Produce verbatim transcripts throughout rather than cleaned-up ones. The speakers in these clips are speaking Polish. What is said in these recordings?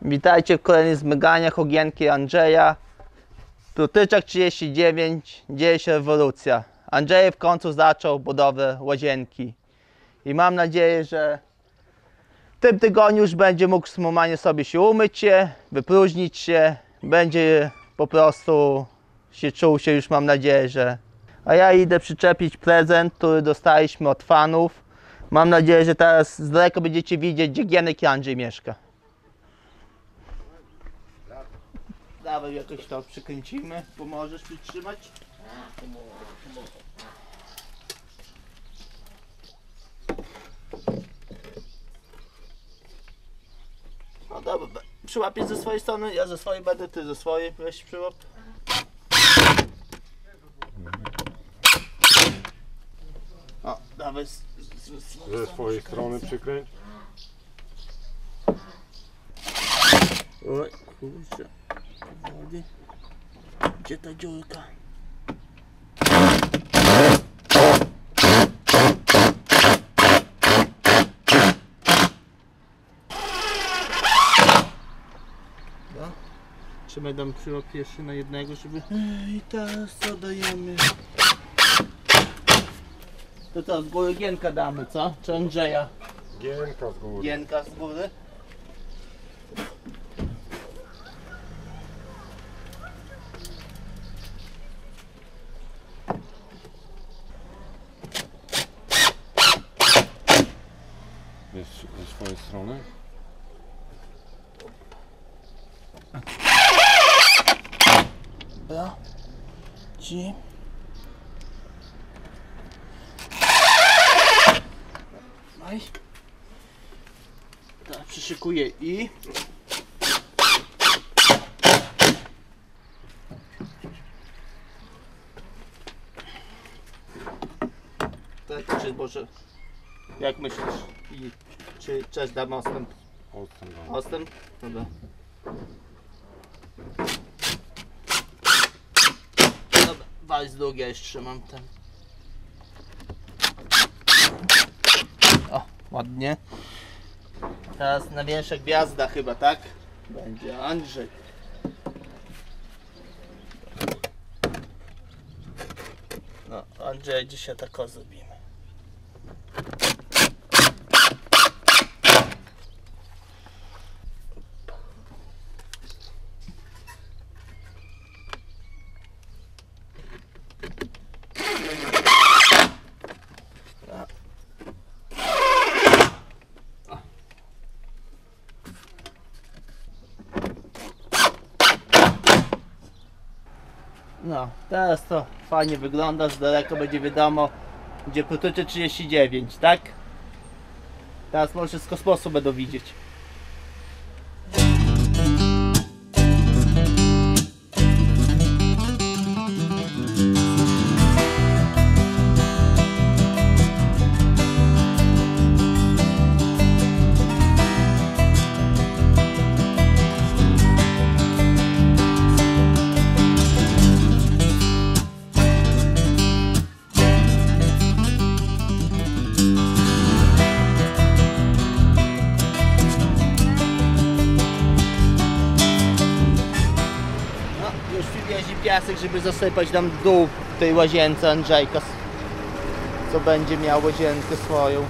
Witajcie w kolejnych zmaganiach Ogienki Andrzeja. Prutyczek trzydzieści dziewięć, dzieje się rewolucja. Andrzej w końcu zaczął budowę łazienki. I mam nadzieję, że w tym tygodniu już będzie mógł normalnie sobie się umyć się, wypróżnić się. Będzie po prostu się czuł się już, mam nadzieję, że... A ja idę przyczepić prezent, który dostaliśmy od fanów. Mam nadzieję, że teraz z daleka będziecie widzieć, gdzie Gienek i Andrzej mieszka. Dawaj, jakoś to przykręcimy. Pomożesz przytrzymać? No dobra, przyłapiesz ze swojej strony, ja ze swojej będę, ty ze swojej, weź przyłap. O, dawaj z, z, z, z Ze swojej strony przykręć. Oj, kurczę. Wody. Gdzie ta dziurka? No. Trzeba dam przyłap jeszcze na jednego, żeby... I teraz co dajemy? To co, z góry Gienka damy, co? Czy Andrzeja? Gienka z góry. Gienka z góry? Jest ze swojej strony. Dobra. Ci. Maj. Teraz przyszykuję i... Tak, czy może... Jak myślisz? I czy też damy ostęp? Ostęp. Ostęp? Dobra. Dobra, wal z drugiej, jeszcze trzymam ten. O, ładnie. Teraz największa gwiazda chyba, tak? Będzie Andrzej. No, Andrzej dzisiaj tak o zrobimy. No, teraz to fajnie wygląda, z daleka będzie wiadomo, gdzie prutyczek trzydzieści dziewięć, tak? Teraz może z kosmosu będą widzieć. Piasek, żeby zasypać tam dół w tej łazience Andrzejka, co będzie miał łazienkę swoją.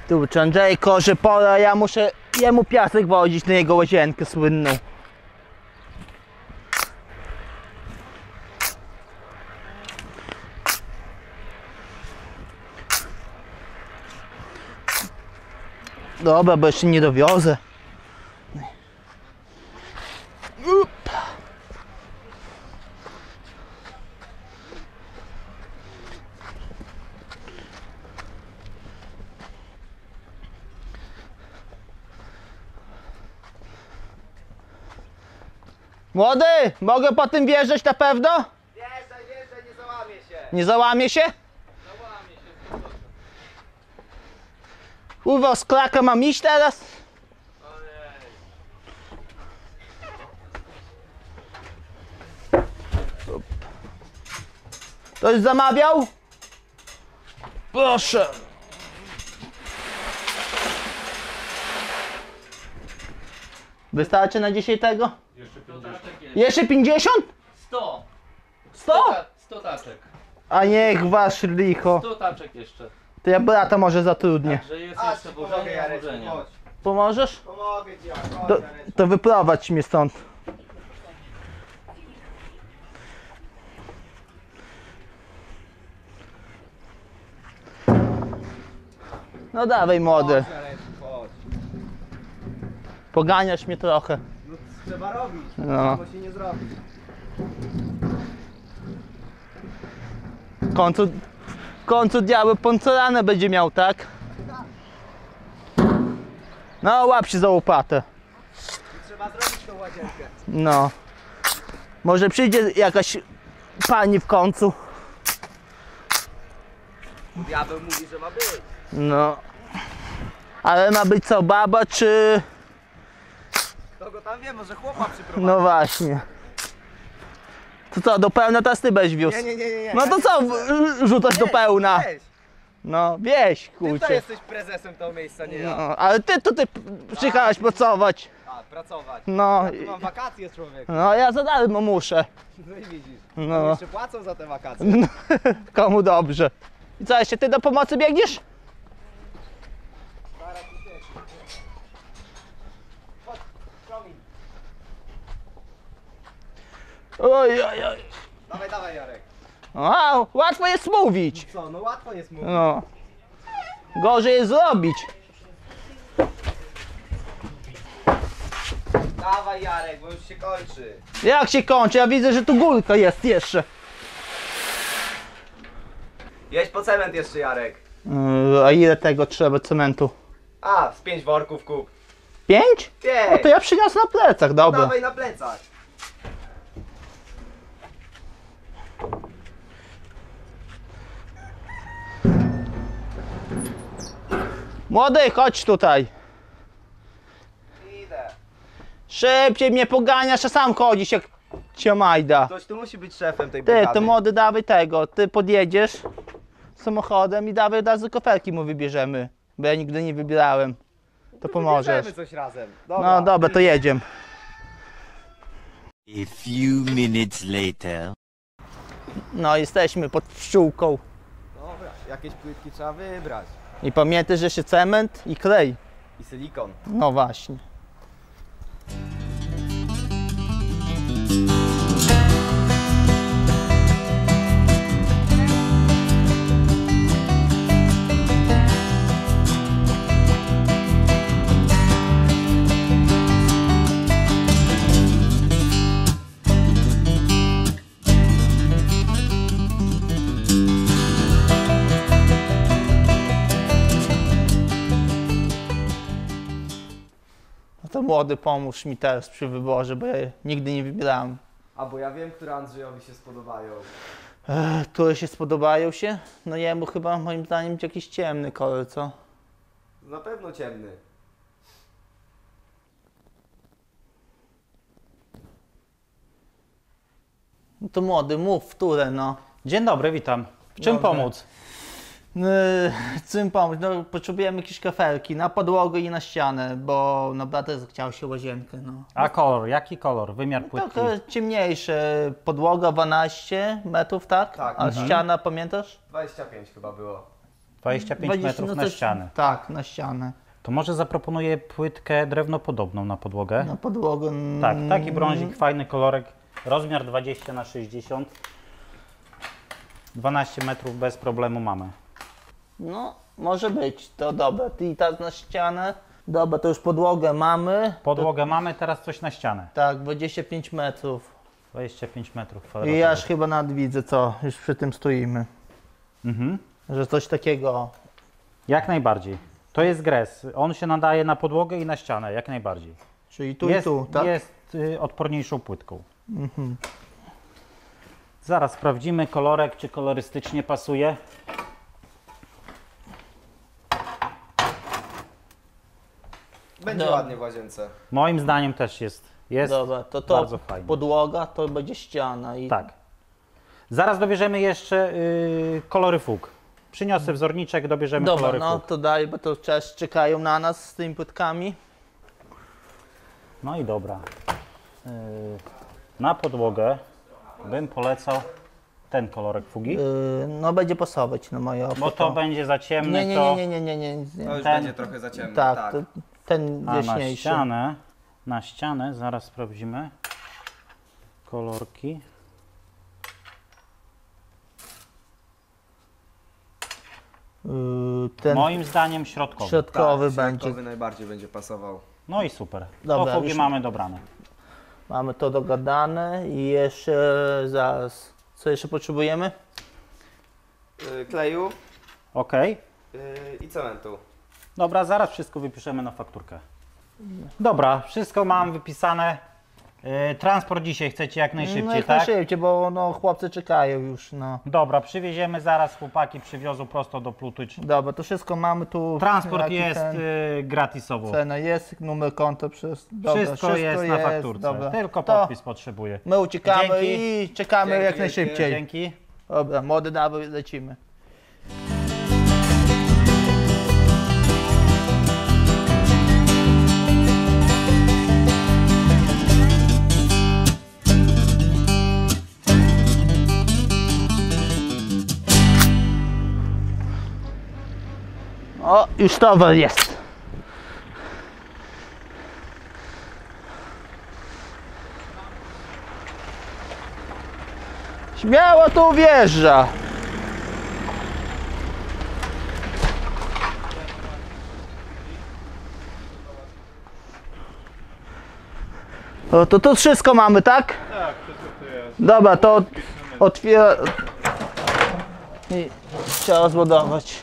Tu czy Andrzej korzy pora, ja muszę jemu piasek wozić na jego łazienkę słynną. Dobra, bo jeszcze nie dowiozę. Up. Młody, mogę po tym wjeżdżać na pewno? Wjeżdżaj, wjeżdżaj, nie załamie się. Nie załamie się? Załamie się, spokojnie. Kurwa, z klaka mam iść teraz? Ojej. Ktoś zamawiał? Proszę. Wystarczy na dzisiaj tego? Jeszcze sto pięćdziesiąt. taczek jest. Jeszcze pięćdziesiąt? sto. sto? ta- sto taczek. A niech wasz licho. sto taczek jeszcze. To ja brata może zatrudnię. Także jest A, jeszcze ci pomogę, wożenie, Jareczku, wożenie. chodź. Pomożesz? Pomogę ci, chodź, To, Jareczku. to wyprowadź mnie stąd. No dawaj młody, Chodź, Jareczku, chodź. poganiasz mnie trochę. No trzeba robić, No. samo się nie zrobi. W końcu, w końcu diabeł poncoranę będzie miał, tak? No łap się za łopatę. Trzeba zrobić tą łazienkę. No. Może przyjdzie jakaś pani w końcu. Diabeł mówi, że ma być. No. Ale ma być co, baba czy... Kogo tam wie, może chłopa przyprowadzi. No właśnie. To co, do pełna teraz ty będziesz wiózł? Nie, nie, nie, nie, nie. No to co, w- rzucasz do pełna? Weź. No, wieś, Ty to kurczę. jesteś prezesem tego miejsca, nie ja. No, ale ty tutaj przyjechałeś pracować. A, pracować. No, Ja tu mam wakacje, człowiek. no ja za darmo muszę. No i widzisz. No. Jeszcze płacą za te wakacje. No, komu dobrze. I co, jeszcze ty do pomocy biegniesz? Chodź, promień. Oj, oj, oj. Dawaj, dawaj, Jarek. Wow, łatwo jest mówić. Co, no łatwo jest mówić. No. Gorzej jest zrobić. Dawaj, Jarek, bo już się kończy. Jak się kończy? Ja widzę, że tu górka jest jeszcze. Jedź po cement jeszcze, Jarek. Yy, a ile tego trzeba cementu? A, z pięć worków kup. Pięć? No Pięć. to ja przyniosę na plecach, dobra. Dawaj na plecach. Młody, chodź tutaj. Idę. Szybciej mnie poganiasz, a sam chodzisz jak ciamajda. Ktoś tu musi być szefem tej Ty, brygady. to młody, dawaj tego. Ty podjedziesz samochodem i dawaj od razu koferki mu wybierzemy. Bo ja nigdy nie wybierałem. To pomożesz. Wybierzemy coś razem. No dobra, to jedziemy. A few minutes later. No, jesteśmy pod pszczółką. Dobra, jakieś płytki trzeba wybrać. I pamiętaj, że się cement i klej. I silikon. No właśnie. No to młody, pomóż mi teraz przy wyborze, bo ja nigdy nie wybierałem. A bo ja wiem, które Andrzejowi się spodobają. Ech, które się spodobają się? No jemu chyba moim zdaniem będzie jakiś ciemny kolor, co? Na pewno ciemny. No to młody, mów, które no. Dzień dobry, witam. W czym Dobry. pomóc? Yy, czym pomóc? No potrzebujemy jakieś kafelki na podłogę i na ścianę, bo no brat chciał się łazienkę, no. A kolor, jaki kolor? Wymiar płytki? Trochę ciemniejsze, podłoga dwanaście metrów, tak? Tak, A mhm. ściana, pamiętasz? dwadzieścia pięć chyba było. dwadzieścia pięć dwadzieścia, metrów no na coś- ścianę. Tak, na ścianę. To może zaproponuję płytkę drewnopodobną na podłogę. Na podłogę. mm, Tak, taki brązik, fajny kolorek, rozmiar dwadzieścia na sześćdziesiąt. dwanaście metrów bez problemu mamy. No, może być, to dobra. I tak na ścianę. Dobra, to już podłogę mamy. Podłogę mamy, teraz coś na ścianę. Tak, dwadzieścia pięć metrów. dwadzieścia pięć metrów I kwadratowych. ja aż chyba nawet widzę, co już przy tym stoimy. Mhm. Że coś takiego. Jak najbardziej. To jest gres. On się nadaje na podłogę i na ścianę, jak najbardziej. Czyli tu jest, i tu, tak? Jest y, odporniejszą płytką. Mhm. Zaraz sprawdzimy kolorek, czy kolorystycznie pasuje. Będzie No. ładnie w łazience. Moim zdaniem też jest. Jest Dobra, to to bardzo fajnie. podłoga, to będzie ściana. I... Tak. Zaraz dobierzemy jeszcze y, kolory fug. Przyniosę wzorniczek, dobierzemy Dobra, kolory no fug. to daj, bo to też czekają na nas z tymi płytkami. No i dobra. Y, na podłogę bym polecał ten kolorek fugi. Yy, no będzie pasować na moje oko. Bo to będzie za ciemny, Nie, nie, to... nie, nie, nie, nie, nie. To już Ten- będzie trochę za ciemno. Tak, Tak. To, ten A na jaśniejszy. ścianę, na ścianę, zaraz sprawdzimy kolorki. Yy, ten Moim zdaniem środkowy. środkowy tak, będzie. środkowy najbardziej będzie pasował. No i super. Dobra, to fugi już- mamy dobrane. Mamy to dogadane i jeszcze zaraz. Co jeszcze potrzebujemy? Yy, kleju Ok. yy, i cementu. Dobra, zaraz wszystko wypiszemy na fakturkę. Dobra, wszystko mam wypisane. Yy, transport dzisiaj chcecie jak najszybciej, no jak tak? najszybciej, bo no, chłopcy czekają już. No. Dobra, przywieziemy zaraz, chłopaki przywiozą prosto do Plutycz. Dobra, to wszystko mamy tu. Transport jaki jest ten, yy, gratisowo. Cena jest, numer konta przez. Dobra, Wszystko, jest na fakturce, Dobra. tylko To podpis potrzebuję. My uciekamy Dzięki. i czekamy Dzięki jak wielkie. najszybciej. Dzięki. Dobra, młody dawaj, lecimy. O, już towar jest. Śmiało tu wjeżdża. O, to to wszystko mamy, tak? Tak, wszystko to jest. Dobra, to otwiera... I trzeba rozbudować.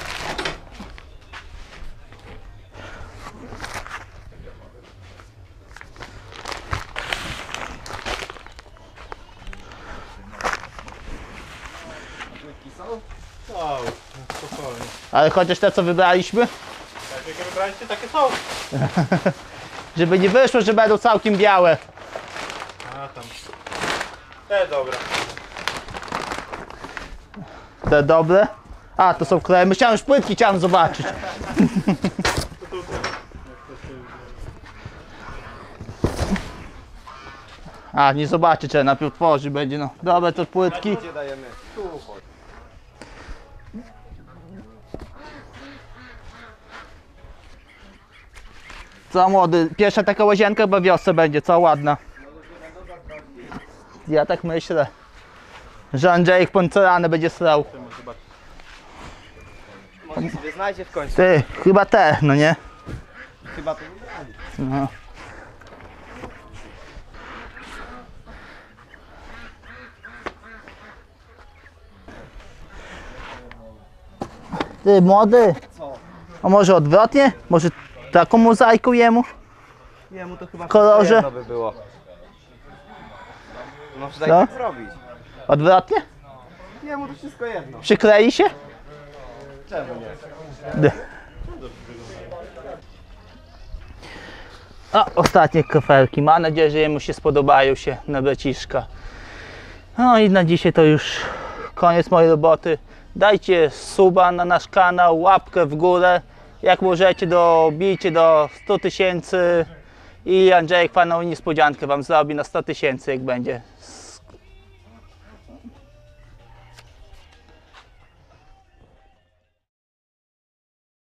O, spokojnie. Ale chociaż te, co wybraliśmy, Tak, jakie wybraliście, takie są. żeby nie wyszło, że będą całkiem białe. A tam. Te dobra. Te dobre. A, to są kleje. Myślałem, że płytki chciałem zobaczyć. A, nie zobaczy, trzeba najpierw tworzy będzie, no. Dobre, to płytki. Gdzie dajemy? Tu chodź. Co młody, pierwsza taka łazienka chyba w wiosce będzie, co ładna. Ja tak myślę, że Andrzejek porcelanę będzie srał. Może sobie znajdzie w końcu. Ty, chyba te, no nie? Chyba to No. Ty młody, co? a może odwrotnie? Może taką mozaiką jemu? Jemu to chyba kolorze? wszystko jedno by było. Może tak, Co? tak zrobić. Odwrotnie? Jemu to wszystko jedno. Przyklei się? Czemu nie? D- O, ostatnie kafelki. Mam nadzieję, że jemu się spodobają się na braciszka. No i na dzisiaj to już koniec mojej roboty. Dajcie suba na nasz kanał, łapkę w górę. Jak możecie, dobijcie do stu tysięcy i Andrzejek fajną niespodziankę wam zrobi na sto tysięcy, jak będzie